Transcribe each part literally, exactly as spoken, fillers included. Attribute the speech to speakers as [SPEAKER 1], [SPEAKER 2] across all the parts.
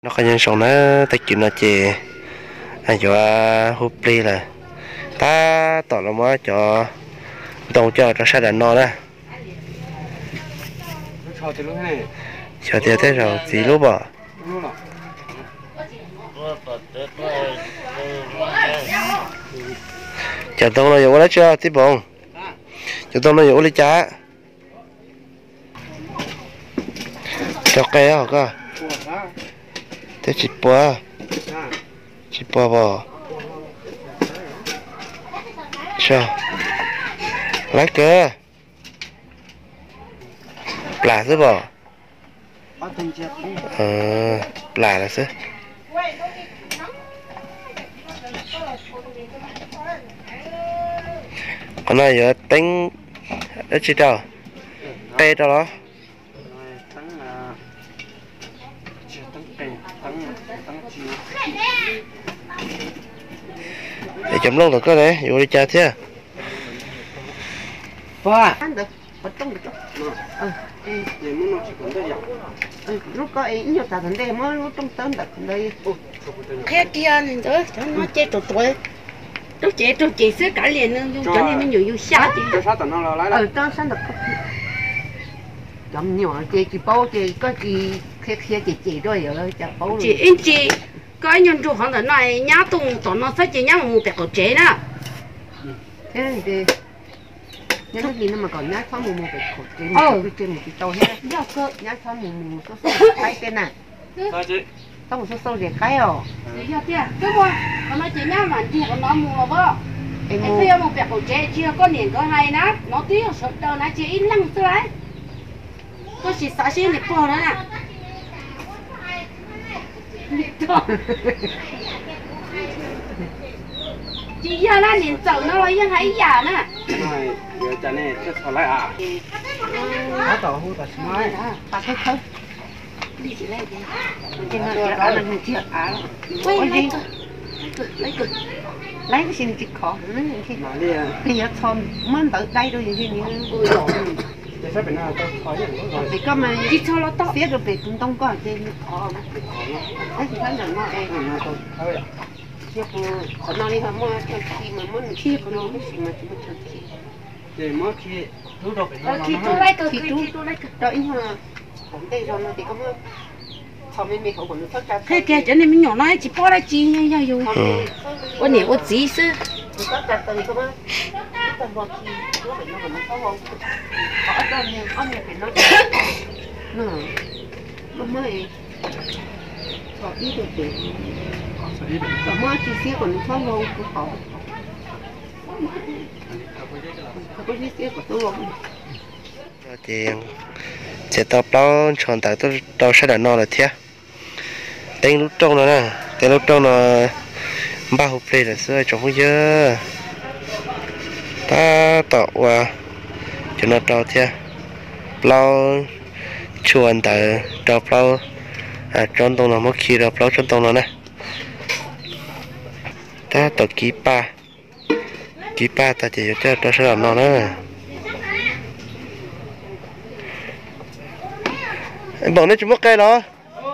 [SPEAKER 1] nó có nhân sống nó ta chịu nó chè anh cho hút đi là ta tỏ là mới cho đầu cho cho sao đàn nó đó cho tiền thế rồi gì lúc bỏ cho tông nó dùng lấy chưa tiếp bông cho tông nó dùng lấy chá cho cây đó cơ thế chỉ bò chỉ bò bò cho lấy cơ là chứ bò ờ là là chứ con này giờ tính ít chỉ đâu tê đâu đó để chấm lông được cái này vô đi cha thế
[SPEAKER 2] 哇，được, bắt tung được. Ừ, lúc có ấy nhiều ta thành đây mới lúc tung tới được đây.
[SPEAKER 3] Thế kia thì đó, cho nó chết tụt tuổi. Lúc chết tụt chị sẽ cả liền luôn, cho nên nó nhiều nhiều xa chị.
[SPEAKER 2] Cho sao tụi nó lại lại. Ừ, cho sao được. Chấm nhỏ chị chị bao chị có chị khe khe chị chị rồi rồi chả bao.
[SPEAKER 3] Chị anh chị cái nhân chủ hàng này nhá tung tụi nó phải chị nhá một bẹt của chế nè.
[SPEAKER 2] Thế thì nhá cái gì nó mà còn nhá xong một một cái cột trên một cái trên một cái tàu hết nhá xong một một số số cái tên này xong một số số để cái rồi
[SPEAKER 3] giờ kia cái mua còn nó chỉ nhá mà chủ của nó mua bơ em mua một bẹt của chế chưa có niềng có hay nè nó tí ở sợi đầu nó chỉ ít lăng thôi đấy có chỉ xả xí lịch bò đó nè chị giờ là niềng chậu nó lấy hay giả nè
[SPEAKER 4] giờ cho nên cái sao lại à? Có tàu hút tàu smart,
[SPEAKER 2] ta thấy không?
[SPEAKER 3] Đi chị lấy đi.
[SPEAKER 2] Trên nó là ăn mình chưa à?
[SPEAKER 3] Quay lấy cơ, lấy cơ,
[SPEAKER 2] lấy cái xin chỉ khó nữa khi
[SPEAKER 4] mà đi à?
[SPEAKER 2] bây giờ thon mới tới đây rồi thì như ôi rồi.
[SPEAKER 4] Để sao bên nào tao khỏi được rồi.
[SPEAKER 2] Thì có mà
[SPEAKER 3] đi cho nó to.
[SPEAKER 2] Phía rồi về cũng đông có trên khó mà. Đấy thì thấy rằng nó em.
[SPEAKER 4] Thôi à?
[SPEAKER 2] Chiếc còn nó đi hả mua khi mà muốn khi còn nó cái gì mà chúng ta khi
[SPEAKER 4] để mất khi lúc đầu phải nó
[SPEAKER 3] khi tôi lấy cơ, khi tôi lấy cơ.
[SPEAKER 2] Rồi nhưng mà cũng đây rồi nó thì có mà sau này mình không còn thoát ra
[SPEAKER 3] thế kìa cho nên mình nhỏ nói chỉ bỏ ra chi nha nha rồi ôi nè ôi gì chứ
[SPEAKER 2] thoát ra từ có mà từ vào khi nó phải nó còn nó không có ở nhiều ở nhiều phải nó nó nó mới có ít được để có mà chỉ xíu còn nó không cũng khó có cái xíu của tôi không
[SPEAKER 1] chị sẽ tập đó chọn tại tôi tôi sẽ đàn nó là thế tên lúc trong nó nè tên lúc trong nó ba hộp đây là xưa trong bây giờ ta tạo qua cho nó trâu thế bao chuồn tại trâu bao à trong tông nó mất khi rồi bao trong tông nó nè ta tạo ký ba ký ba ta chỉ cho tôi sẽ làm nó nữa em bọn nó chỉ mất cây đó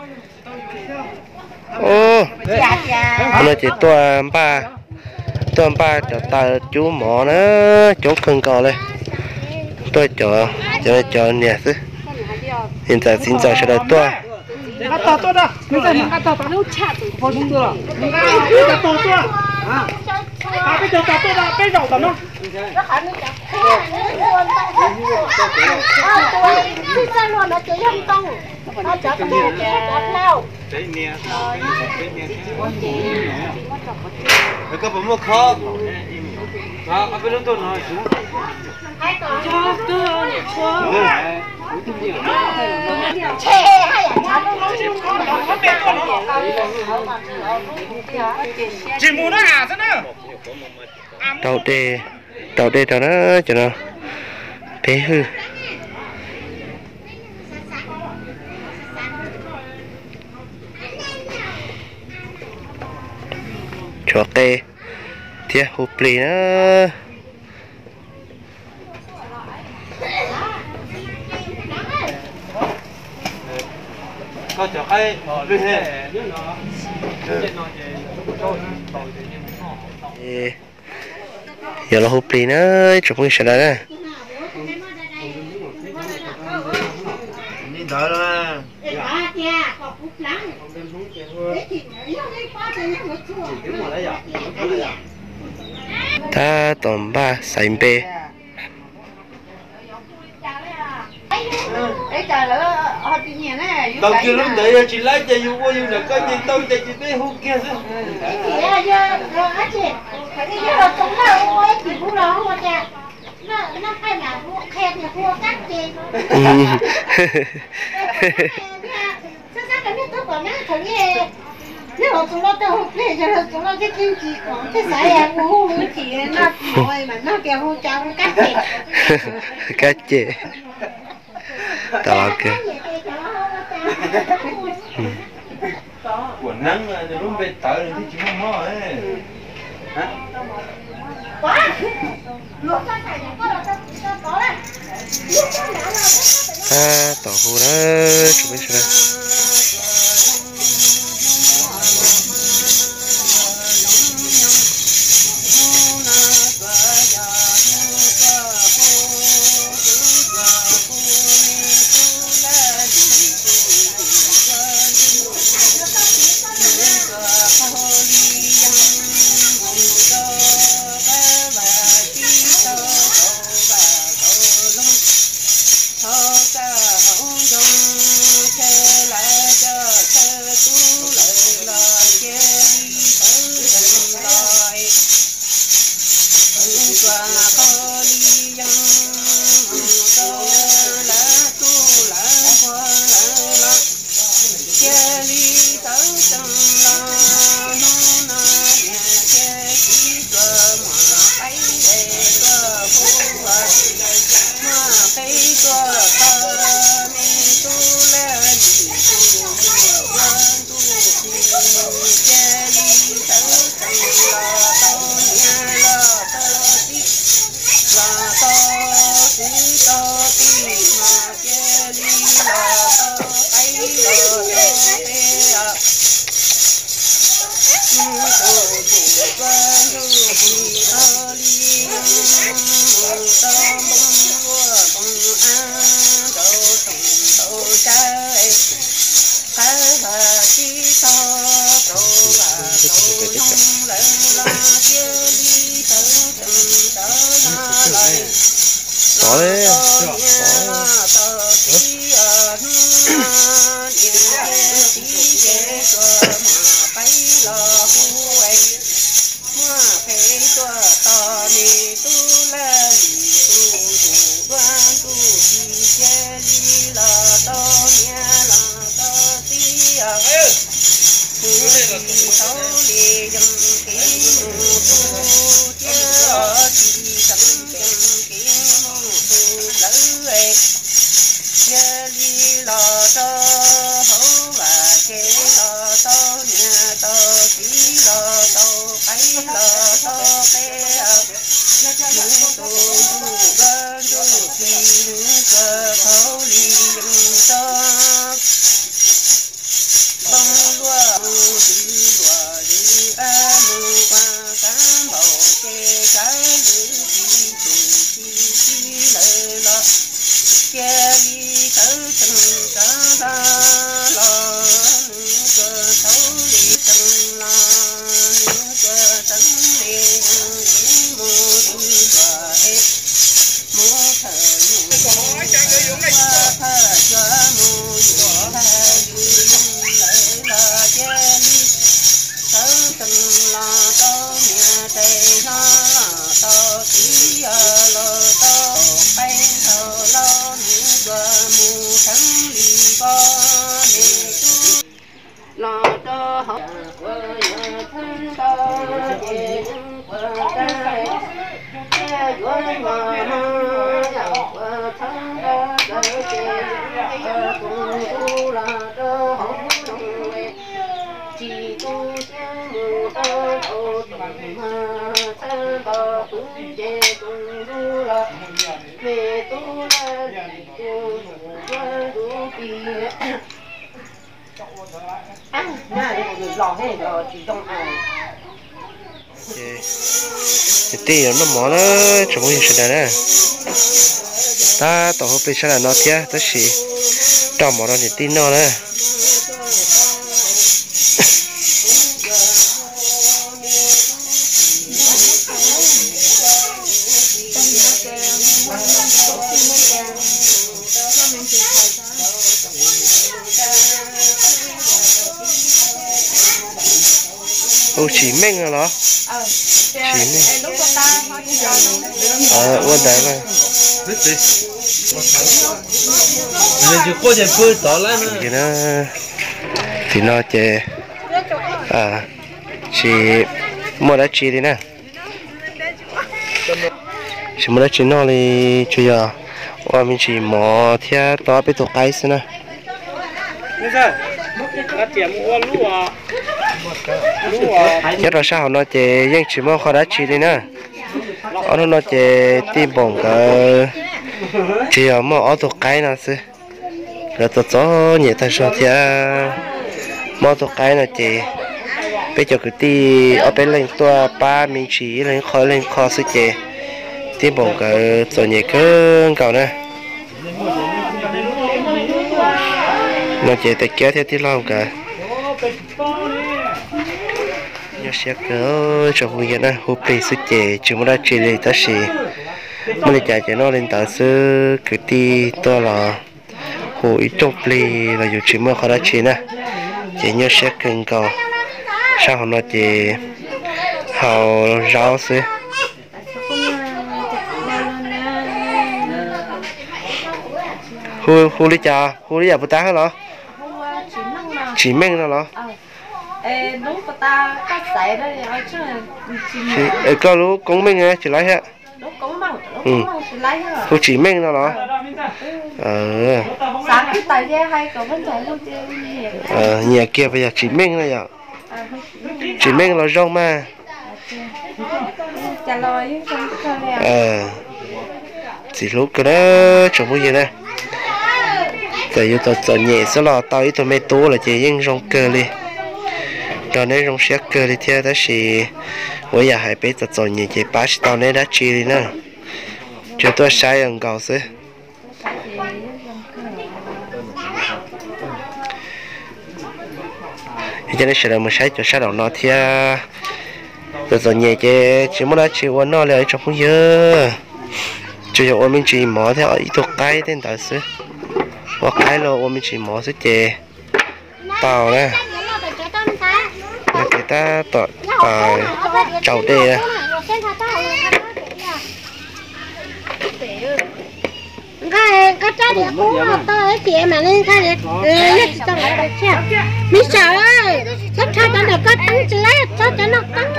[SPEAKER 1] ô nó chỉ toàn ba toàn ba cho ta chú mỏ nó chỗ cần cò đây tôi cho cho cho nhẹ chứ hiện tại xin chào sẽ đợi tôi
[SPEAKER 4] Cắt tàu tôi đó, bây giờ mình cắt tàu tàu nó chặt từ phố chúng tôi rồi. Cắt tàu tôi à? À bây giờ tàu tôi là cái dầu tàu nó. Cái bấm một khó. Đó, ở bên đó tôi nói chú. Cho cơ này cho.
[SPEAKER 5] chỉ muốn nó à thế nào
[SPEAKER 1] đầu đê đầu đê cho nó cho nó thế hư cho tê thế hộp lì nó
[SPEAKER 4] có chỗ
[SPEAKER 5] ai về hè
[SPEAKER 1] giờ là hộp lì nữa chụp cái sợi đó
[SPEAKER 5] đi đợi rồi
[SPEAKER 1] ta tầm ba sài bê
[SPEAKER 5] tao kêu lúc đấy chị lấy cho yêu qua yêu là cái gì tao cho chị biết hút kia chứ
[SPEAKER 2] nếu mà chúng nó đâu hút thì cho chúng nó cái kim chỉ có cái sải à hút hút chỉ nó thôi mà nó kêu hút trong cắt chị
[SPEAKER 1] cắt chị tao kêu
[SPEAKER 5] của nắng là lúc về tới thì chỉ không mò ấy
[SPEAKER 2] quá luộc cho phải có là cho có đấy
[SPEAKER 1] ta tao hú đó chụp cái sợi có đấy tí nó mỏ nó trong một hiện đại nè ta tổ hợp bây giờ là nó thế ta chỉ trong mỏ nó thì tin nó nè ô chỉ mình rồi đó chỉ mình ờ uốn đấy mà
[SPEAKER 5] nên chỉ có thể phơi tỏ lại nữa
[SPEAKER 1] thì nó thì nó chè à chỉ mua đã chỉ đi nè chỉ mua đã chỉ nó thì chủ yếu và mình chỉ mò theo đó bị tụt cái xí nè nhất là sao nó chè nhưng chỉ mua khó đã chỉ đi nè ở nó chè tim bông cái chỉ ở mà ở tụt cái nào xí rồi tụt gió nhẹ tay sao thì mà tụt cái nào chè bây giờ cái tí ở bên lên tua ba mình chỉ lên khỏi lên kho xí chè tim bông cái gió nhẹ cơn cầu nè nó chè tay kéo theo tí lòng cả nhớ sẽ cỡ cho vui vậy nè hộp bì xí chè chúng ta chỉ lấy ta xí mà để chạy cho nó lên tạo sư cái tí to là hồ ít chục lì là dù chỉ mới khó đã chỉ nè chỉ nhớ sẽ cần cầu sao nó chỉ hào rau xí hồ hồ đi chả hồ đi chả bữa ta hả chỉ mình rồi đó
[SPEAKER 2] lúc ta cắt sải đó thì
[SPEAKER 1] ở có lúc cũng mình nghe chỉ lấy hết
[SPEAKER 2] lúc cũng bằng lúc cũng bằng chỉ lấy hết
[SPEAKER 1] hồ chỉ mình rồi đó ờ
[SPEAKER 2] sáng cái tay kia hay có vấn đề luôn chứ
[SPEAKER 1] ờ nhà kia bây giờ chỉ mình rồi ạ chỉ mình là rong mà
[SPEAKER 2] trả lời không không
[SPEAKER 1] ờ chỉ lúc cái đó chẳng có gì nè tại vì tôi chọn nhẹ số là tao ít tôi mấy tố là chỉ những rong cơ đi cho nên rong xét cơ đi theo đó thì bây giờ hãy biết tôi chọn nhẹ chỉ ba mươi tao nên đã chi đi nè cho tôi sai ăn cầu xí cho nên sẽ là một sai cho sai đầu nó theo tôi chọn nhẹ chỉ chỉ muốn đã chỉ muốn nó lại trong không dơ cho cho mình chỉ mỏ theo ít thuộc cái tên tài xí hoặc cái là mình chỉ mỏ sẽ chè tàu nè người ta tọt tàu chậu đê nè
[SPEAKER 6] cái cái trái địa cũ mà tôi chị mà lên cái địa nhất cho nó được chưa mi sợ ơi chắc chắn nó được có tính chứ lấy cho cho nó cắn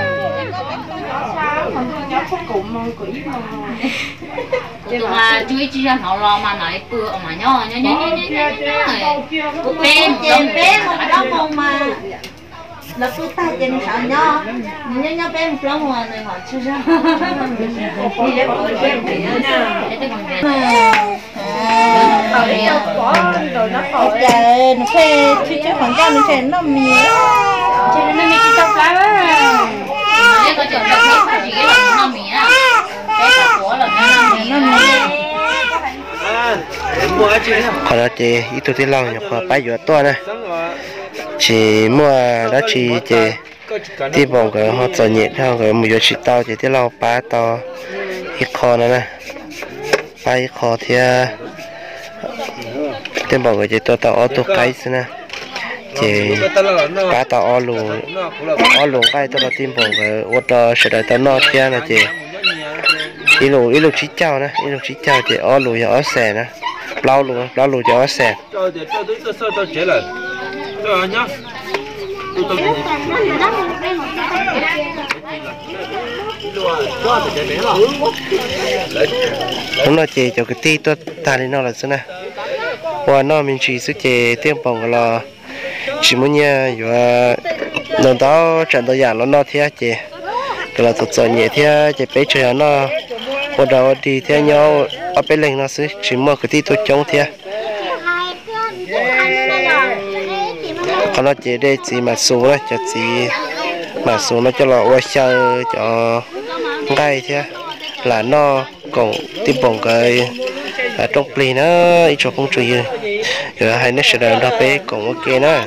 [SPEAKER 7] nhưng mà chú ý chỉ cho họ lo mà nói bữa mà nhỏ nhỏ nhỏ nhỏ nhỏ nhỏ nhỏ bên trên bên một đó không mà
[SPEAKER 2] là tôi tay trên sợ nhỏ nhỏ nhỏ bên một lông mà này họ chưa ra đi để bỏ bên thì nha ở đây đâu có rồi nó khỏi trời nó phê chứ chứ còn cho nó phê nó mì cho nên nó mì cái trong cái á
[SPEAKER 7] cái có chỗ đâu thấy chỉ cái là nó mì á cái cả của là nó mì nó mì
[SPEAKER 1] còn đó chị ít tôi thấy lòng nhập vào bảy giờ to nè chỉ mua đó chỉ chị thì bọn cái họ cho nhiệt theo cái một giờ chỉ tao chỉ thấy lòng ba to ít kho nữa nè ba ít kho thì thì bọn cái chỉ tao tao ở tổ cái xí nè chỉ ba tao ở lù ở lù cái tao là tìm bọn cái ở đó sẽ đợi tao nó theo nè chị ít lù ít lù chỉ chào nè ít lù chỉ chào chị ở lù ở xe nè bao lù bao lù cho ở xe
[SPEAKER 5] cho để cho tới cho sao cho chế lại cho nhá tôi tôi
[SPEAKER 1] đúng là chị cho cái tí tôi ta đi nó là sao nè và nó mình chỉ sức chị tiêm phòng là chỉ muốn nha và lần đó trận tôi giảng nó nó thế chị cái là thật sự nhẹ thế chị bé chơi nó bắt đầu đi theo nhau ở bên lên nó sẽ chỉ mua cái tí tôi chống thế họ nó chỉ để chỉ mà số đó cho chỉ mà số nó cho là qua chơi cho ngay thế là nó còn tiếp bằng cái là trong plei nó ít cho phong trì rồi hai nó sẽ đợi đó bé còn ok nữa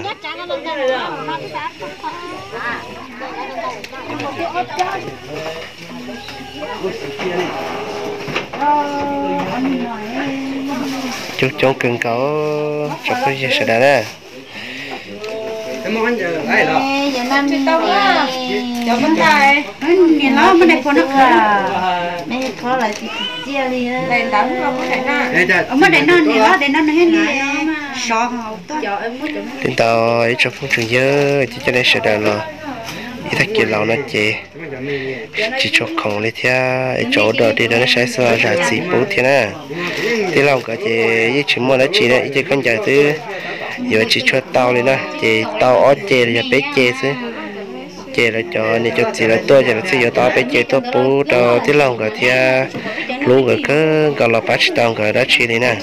[SPEAKER 1] chút chống cưng có cho cái gì sẽ đợi
[SPEAKER 2] em muốn giờ ai đó
[SPEAKER 6] giờ năm chị tao á
[SPEAKER 2] cho mình thay
[SPEAKER 3] nhìn nó bên này có nước à
[SPEAKER 6] mẹ có lại chị chia đi
[SPEAKER 2] lên đóng không có thể na
[SPEAKER 3] ở bên này nó thì nó để nó hết đi sọ hậu cho em muốn
[SPEAKER 1] đến tao ấy cho phong trì nhớ chỉ cho nên sẽ đợi là ít thắc kia lâu nó chỉ chỉ cho không lấy theo chỗ đó thì nó sẽ xóa ra chỉ bố thế nè thì lòng cả chỉ chỉ mua nó chỉ đấy chỉ con dài thứ giờ chỉ cho tao lên đó chỉ tao ở chè là bé chè xí chè là cho nên cho chỉ là tôi chỉ là chỉ giờ tao bé chè tôi bố tao thì lòng cả thì luôn cả cứ gọi là bắt tao cả đó chỉ này nè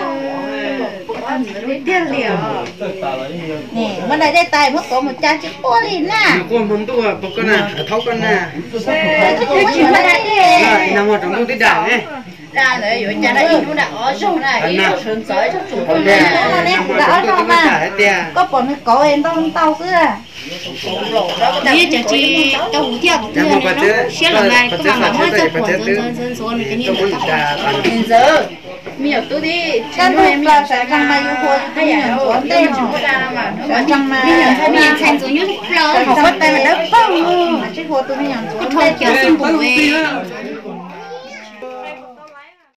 [SPEAKER 6] nè mà đây đây tài mất có một trang chữ bố đi nè
[SPEAKER 2] con muốn tua bọc con nè thấu con nè
[SPEAKER 6] cái chuyện mà đây đi
[SPEAKER 2] nằm ở trong tôi tí đảo ấy
[SPEAKER 3] ra rồi ở nhà đây nó đã ở trong này nó sớm tới trong chủ con
[SPEAKER 6] nè đã ở đâu mà có bọn nó có em đâu tao cứ
[SPEAKER 3] đi cho chị tao uống theo cũng được xé lần này có mà mới cho của dân dân dân số này cái gì nữa giờ miêu tôi đi
[SPEAKER 6] cái này là sẽ trong mai yêu hay là nó tên mà trong mai
[SPEAKER 7] hay mình thành giống như
[SPEAKER 6] không có tên mà đất không chứ hồ tôi nhận
[SPEAKER 7] thôi kiểu xin bùi